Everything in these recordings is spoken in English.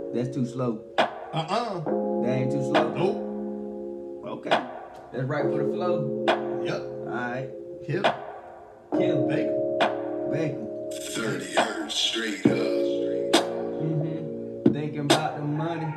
That's too slow. That ain't too slow? Nope. Okay. That's right for the flow? Yep. Alright. Kill. Bacon. 30 hertz straight up. Thinking about the money.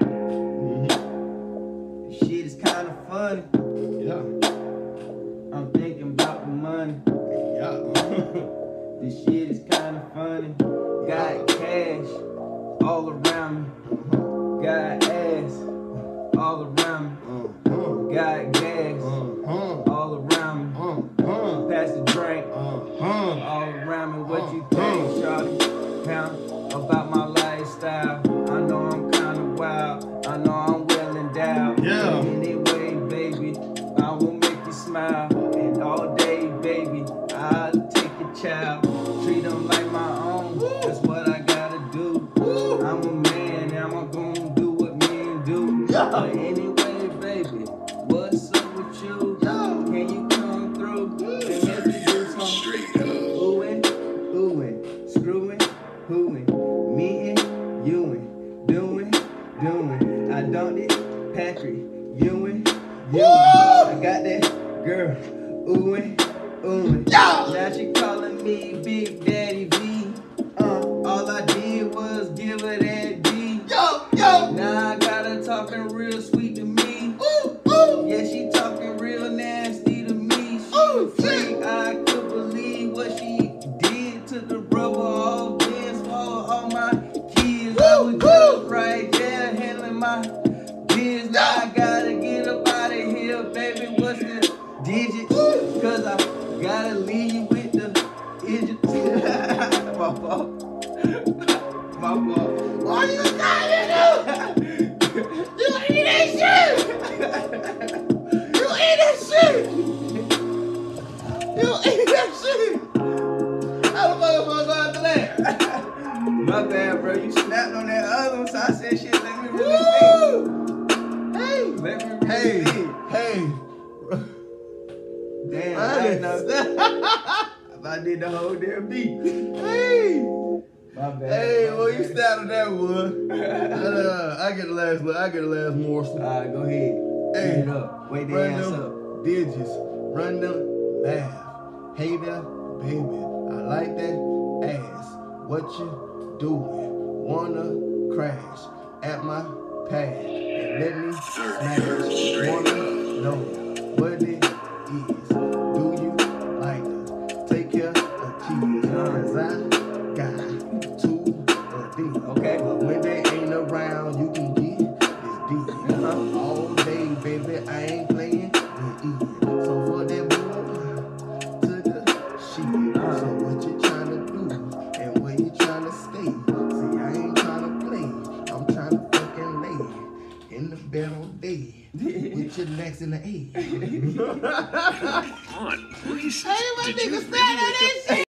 Shit is kind of funny. Yeah. I'm thinking about the money. Yeah. This shit is kind of funny. Got cash all around me. Got ass all around me. Got gas all around me. Pass the drink all around me. What you think, shawty? Pound about my lifestyle. I know I'm kind of wild. I know I'm well endowed. Yeah. Anyway, baby, I will make you smile. And all day, baby, I'll take your child. Treat them like my own. That's what I gotta do. I'm a man, and I'm gonna do what men do. But anyway, baby, what's up with you? Can you come through and let me do some Straight up. oohing, screwing, hooing, meeting, youing, doing. I done it, Patrick, Ewing. I got that girl, oohing. Now she calling me Big Daddy V. All I did was give her that D. Now I got her talking real sweet to me. Yeah, she talking real nasty to me. She a freak, I could believe what she did to the brother. All this for all my kids. I was just right there handling my business. Now I gotta get up out of here, baby. What's the digits? Cause I gotta leave you with the idiots. My fault. Why you dying though? You eat that shit! You eat that shit! How the motherfucker go after that? My bad, bro. You snapped on that other one, so I said shit, let me really think. Let me really think. Hey. Damn, I didn't know. I did the whole damn beat. Hey. My bad. Hey, my well, you bad. started that one. I get the last morsel. Alright, go ahead. Hey, Read it up. Wait the run ass them up. digits, run them math. Hey there, baby, I like that ass. What you doing? Wanna crash at my pad and let me smash? Wanna know what it is? Do you like to take care of kids? Cause I got 2 of these. Okay. But when they ain't around, you can get this deep. All day, baby, I ain't playing with Ian. So for that boy to the shit. So what you tryna do and where you tryna stay? See, I ain't tryna play. I'm tryna fucking lay in the bed all day with your legs in the air. On, please. Hey, my nigga, stand on that shit.